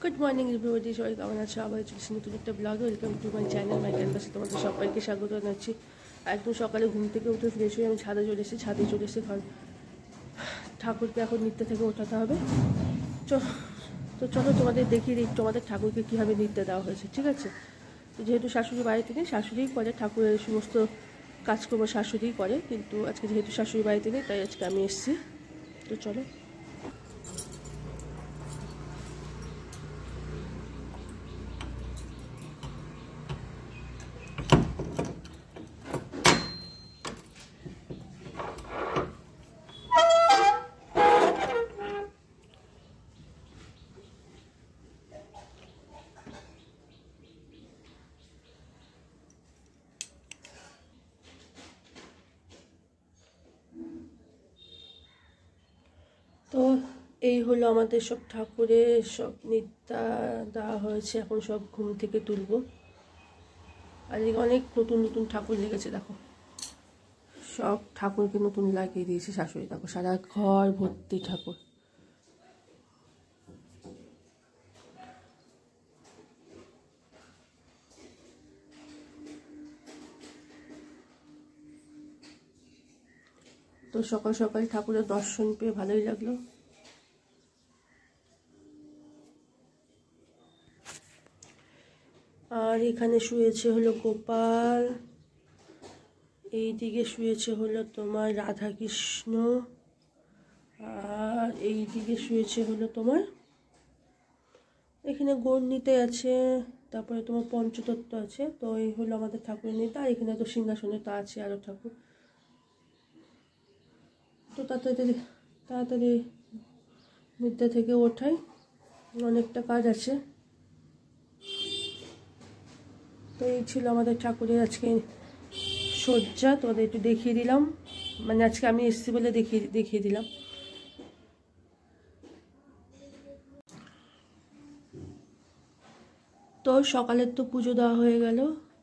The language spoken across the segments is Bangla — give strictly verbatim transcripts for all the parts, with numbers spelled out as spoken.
গুড মর্নিং এভরিবডি, সবাই কেমন আছো? আবার চলছি নতুন একটা blog. Welcome to my channel my ক্যানভাসে তোমাদের সবাইকে স্বাগত জানাচ্ছি। একদম সকালে ঘুম থেকে উঠে ফ্রেশ হয়ে আমি ছাদে চলে এসেছি। ছাদে চলে এসে ঘর ঠাকুরকে এখন নিত্য থেকে ওঠাতে হবে। তো চলো তোমাদের দেখিয়ে দিই তোমাদের ঠাকুরকে কীভাবে নিত্য দেওয়া হয়েছে, ঠিক আছে? তো যেহেতু শাশুড়ি বাড়িতে নেই, শাশুড়িই করে ঠাকুরের সমস্ত কাজকর্ম, শাশুড়িই করে, কিন্তু আজকে যেহেতু শাশুড়ি বাড়িতে নেই তাই আজকে আমি এসেছি। তো চলো। তো এই হলো আমাদের সব ঠাকুরের সব নিত্যা দেওয়া হয়েছে। এখন সব ঘুম থেকে তুলবো। আর অনেক নতুন নতুন ঠাকুর লেগেছে, দেখো সব ঠাকুরকে নতুন লাগিয়ে দিয়েছে শাশুড়ি। দেখো সারা ঘর ভর্তি ঠাকুর। তো সকাল সকাল ঠাকুরের দর্শন পেয়ে ভালোই লাগলো। আর এখানে শুয়েছে হলো গোপাল, এই দিকে শুয়েছে হলো তোমার রাধা কৃষ্ণ, আর এই দিকে শুয়েছে হলো তোমার, এখানে গৌরনীতে আছে, তারপরে তোমার পঞ্চতত্ত্ব আছে। তো এই হলো আমাদের ঠাকুরের নিতা। আর এখানে তো সিংহাসনে তো আছে আরও ঠাকুর। তো তাড়াতাড়ি তাড়াতাড়ি নিদ্রা থেকে ওঠাই, অনেকটা কাজ আছে। তো এই ছিল আমাদের ঠাকুরের আজকে সজ্জা। তোমাদের একটু দেখিয়ে দিলাম, মানে আজকে আমি এসেছি বলে দেখিয়ে দেখিয়ে দিলাম। তো সকালের তো পুজো দেওয়া হয়ে গেল,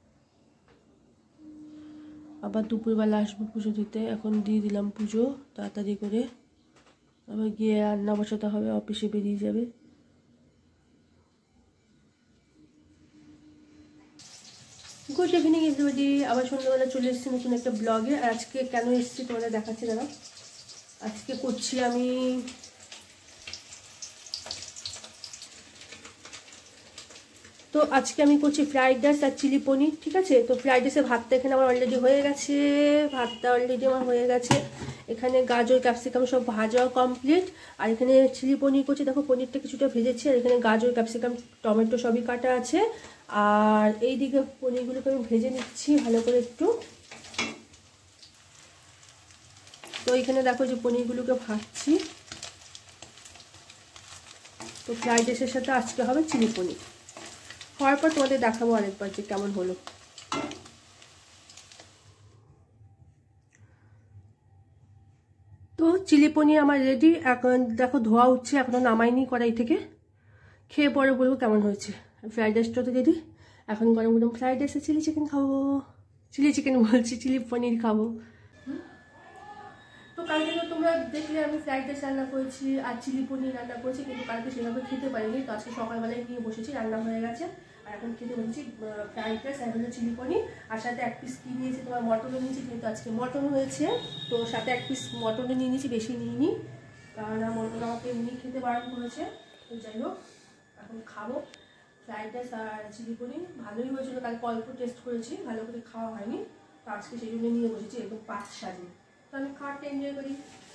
আবার দুপুরবেলা আসবো পুজো দিতে। এখন দিয়ে দিলাম পুজো তাড়াতাড়ি করে, আবার গিয়ে রান্না বসাতে হবে, অফিসে বেরিয়ে যাবে। গুড ইভিনিং এভরিবডি, আবার সন্ধ্যাবেলা চলে এসেছি নতুন একটা ব্লগে। আর আজকে কেন এসেছি তোমাদের দেখাচ্ছি দাঁড়া। আজকে করছি আমি তো আজকে আমি করছি ফ্রাইড রাইস আর চিলি পনির, ঠিক আছে? তো ফ্রাইড রাইসে ভাতটা এখানে আমার অলরেডি হয়ে গেছে, ভাতটা অলরেডি আমার হয়ে গেছে। এখানে গাজর ক্যাপসিকাম সব ভাজাও কমপ্লিট। আর এখানে চিলি পনির করছি, দেখো পনিরটা কিছুটা ভেজেছি। আর এখানে গাজর ক্যাপসিকাম টমেটো সবই কাটা আছে। আর এই দিকে পনিরগুলোকে আমি ভেজে নিচ্ছি ভালো করে একটু। তো এখানে দেখো যে পনিরগুলোকে ভাজছি। তো ফ্রাইড রাইসের সাথে আজকে হবে চিলি পনির। হওয়ার পর তোমাদের দেখাবো আরেকবার যে কেমন হলো। তো চিলি পনির আমার রেডি। এখন দেখো ধোয়া উঠছে, এখনো নামাইনি কড়াই থেকে। খেয়ে পরে বলবো কেমন হয়েছে। ফ্রাইড রাইসটা তো রেডি। এখন গরম গরম ফ্রাইড রাইসে চিলি চিকেন খাবো। চিলি চিকেন বলছি, চিলি পনির খাবো। তো কালকে তো তোমরা দেখলে আমি ফ্রাইড রাইস রান্না করেছি আর চিলি পনির রান্না করেছি, কিন্তু কালকে সেভাবে খেতে পারিনি। তো আজকে সকালবেলায় নিয়ে বসেছি, রান্না হয়ে গেছে। আর এখন খেতে বলছি ফ্রাইড রাইস আর হলো চিলি পনির। আর সাথে এক পিস কি নিয়েছি তোমার মটনও নিয়েছি, যেহেতু আজকে মটন হয়েছে। তো সাথে এক পিস মটনও নিয়ে নিয়েছি, বেশি নিইনি, কারণ মটন আমাকে এমনি খেতে বারণ করেছে। তো যাই হোক এখন খাবো ফ্রাইড রাইস আর চিলি পনির। ভালোই হয়েছিল, কালকে অল্প টেস্ট করেছি, ভালো করে খাওয়া হয়নি। তো আজকে সেই জন্য নিয়ে বসেছি একদম পাঁচ সাজে। তো আমি খাওয়ারটা এনজয় করি।